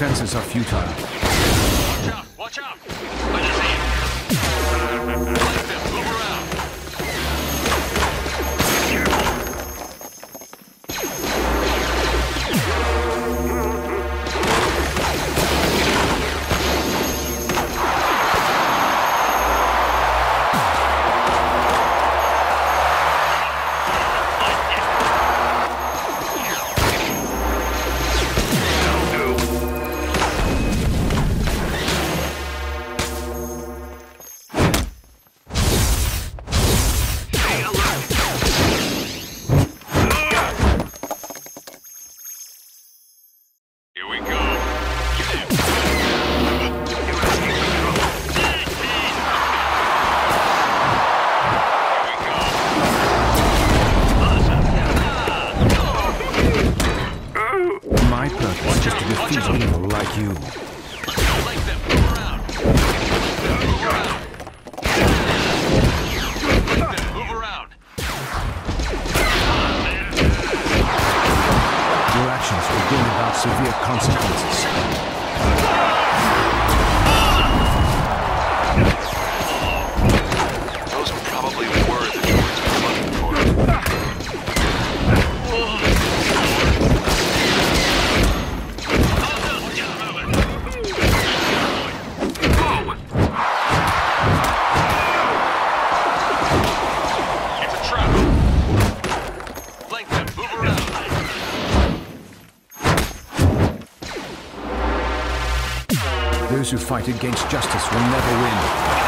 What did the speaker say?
defenses are futile. Watch out! Watch out! I just aim. Like them. Move around. My purpose is to defeat evil like you. Like them. Move around. Move around. Like them. Move around. Your actions will bring about severe consequences. Those probably were the droids we were looking for. It's a trap. Flank them. Move around. Those who fight against justice will never win.